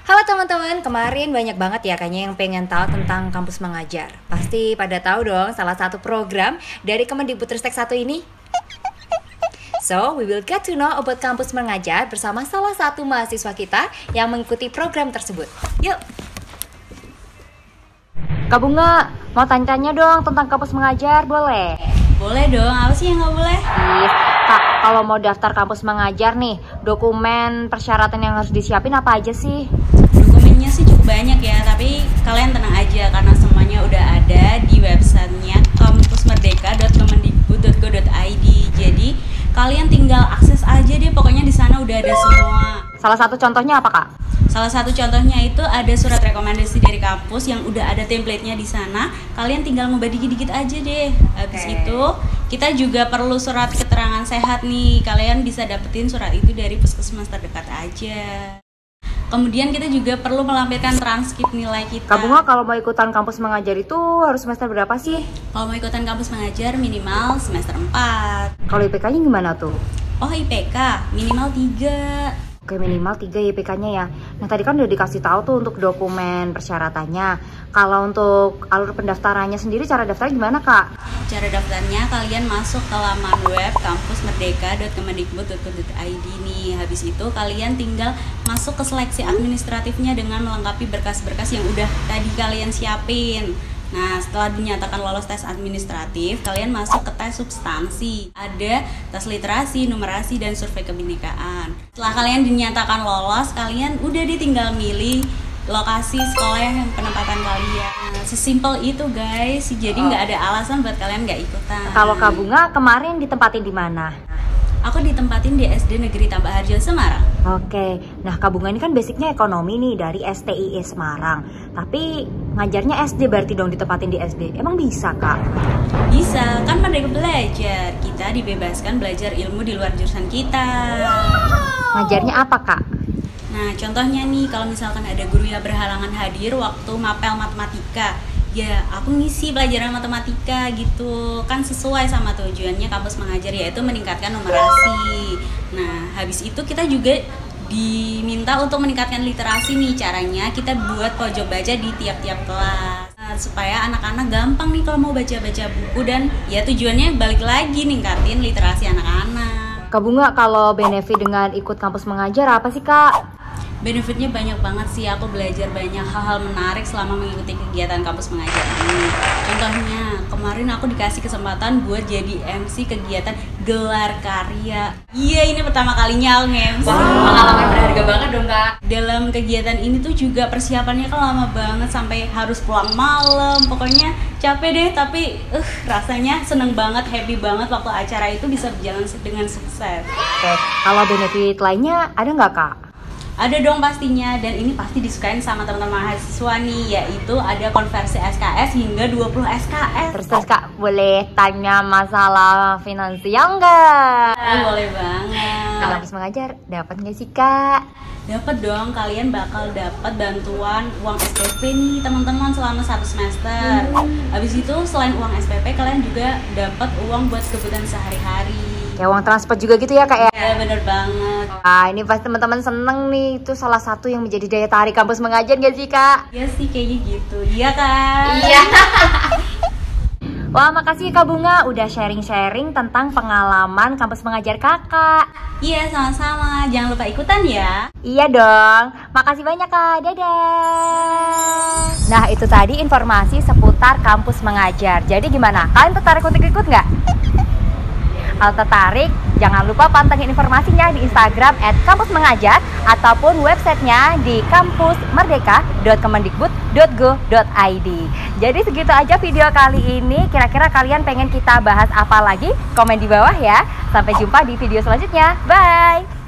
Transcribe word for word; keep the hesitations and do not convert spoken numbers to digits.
Halo teman-teman, kemarin banyak banget ya kayaknya yang pengen tahu tentang kampus mengajar. Pasti pada tahu dong salah satu program dari Kemendikbudristek satu ini. So, we will get to know about kampus mengajar bersama salah satu mahasiswa kita yang mengikuti program tersebut. Yuk! Kak Bunga, mau tanya-tanya dong tentang kampus mengajar, boleh? Boleh dong, apa sih yang nggak boleh? Yes. Kak, kalau mau daftar kampus mengajar nih, dokumen persyaratan yang harus disiapin apa aja sih? Dokumennya sih cukup banyak ya, tapi kalian tenang aja karena semuanya udah ada di websitenya kampus merdeka dot kemendikbud dot go dot i d. Jadi kalian tinggal akses aja deh, pokoknya di sana udah ada semua. Salah satu contohnya apa, Kak? Salah satu contohnya itu ada surat rekomendasi dari kampus yang udah ada template-nya di sana. Kalian tinggal ngubah dikit-dikit aja deh. Habis Okay. itu kita juga perlu surat keterangan sehat nih. Kalian bisa dapetin surat itu dari puskesmas terdekat aja. Kemudian kita juga perlu melampirkan transkrip nilai kita. Kak Bunga, kalau mau ikutan kampus mengajar itu harus semester berapa sih? Kalau mau ikutan kampus mengajar minimal semester empat. Kalau I P K-nya gimana tuh? Oh, I P K minimal tiga. Oke, minimal tiga I P K-nya ya. Nah, tadi kan udah dikasih tahu tuh untuk dokumen persyaratannya. Kalau untuk alur pendaftarannya sendiri, cara daftarnya gimana, Kak? Cara daftarnya kalian masuk ke laman web kampus merdeka dot kemendikbud dot go dot i d nih. Habis itu kalian tinggal masuk ke seleksi administratifnya dengan melengkapi berkas-berkas yang udah tadi kalian siapin. Nah, setelah dinyatakan lolos tes administratif, kalian masuk ke tes substansi. Ada tes literasi, numerasi, dan survei kebinekaan. Setelah kalian dinyatakan lolos, kalian udah ditinggal milih lokasi sekolah yang penempatan kalian. Nah, sesimpel itu guys, jadi nggak ada alasan buat kalian nggak ikutan. Kalau Kak Bunga kemarin ditempatin di mana? Aku ditempatin di S D Negeri Tambak Harjo Semarang. Oke, nah Kak Bunga ini kan basicnya ekonomi nih dari S T I I Semarang. Tapi ngajarnya S D berarti dong ditempatin di S D. Emang bisa, Kak? Bisa, kan merdeka belajar. Kita dibebaskan belajar ilmu di luar jurusan kita. Ngajarnya apa, Kak? Nah, contohnya nih, kalau misalkan ada guru yang berhalangan hadir waktu mapel matematika, ya aku ngisi pelajaran matematika gitu. Kan sesuai sama tujuannya kampus mengajar, yaitu meningkatkan numerasi. Nah, habis itu kita juga diminta untuk meningkatkan literasi nih. Caranya kita buat pojok baca di tiap-tiap kelas, nah, supaya anak-anak gampang nih kalau mau baca-baca buku. Dan ya tujuannya balik lagi ningkatin literasi anak-anak. Kak Bunga, kalau benefit dengan ikut kampus mengajar apa sih, Kak? Benefitnya banyak banget sih. Aku belajar banyak hal-hal menarik selama mengikuti kegiatan kampus mengajar ini. Contohnya, kemarin aku dikasih kesempatan buat jadi M C kegiatan gelar karya. Iya, ini pertama kalinya aku nge-M C. Wow, pengalaman berharga banget dong, Kak. Dalam kegiatan ini tuh juga persiapannya kan lama banget, sampai harus pulang malam. Pokoknya capek deh, tapi uh, rasanya seneng banget, happy banget waktu acara itu bisa berjalan dengan sukses. Oke, kalau benefit lainnya ada nggak, Kak? Ada dong pastinya, dan ini pasti disukain sama teman-teman mahasiswa nih, yaitu ada konversi S K S hingga dua puluh S K S. Terus, terus Kak, boleh tanya masalah finansial nggak? Ah, boleh banget. Kalau kampus mengajar, dapat nggak sih, Kak? Dapat dong, kalian bakal dapat bantuan uang S P P nih teman-teman selama satu semester. Habis itu selain uang S P P, kalian juga dapat uang buat kebutuhan sehari-hari. Kayak uang transport juga gitu ya, Kak, ya? Ya, bener banget. Ah, ini pasti teman-teman seneng nih. Itu salah satu yang menjadi daya tarik kampus mengajar nggak sih, Kak? Iya sih, kayaknya gitu. Iya kan? Iya. Wah, makasih Kak Bunga udah sharing-sharing tentang pengalaman kampus mengajar Kakak. Iya, sama-sama. Jangan lupa ikutan ya. Iya dong. Makasih banyak, Kak. Dadah. Nah, itu tadi informasi seputar kampus mengajar. Jadi gimana? Kalian tertarik untuk ikut nggak? Kalau tertarik, jangan lupa pantengin informasinya di Instagram at kampus mengajar ataupun websitenya di kampus merdeka dot kemendikbud dot go dot i d. Jadi segitu aja video kali ini. Kira-kira kalian pengen kita bahas apa lagi? Komen di bawah ya. Sampai jumpa di video selanjutnya. Bye!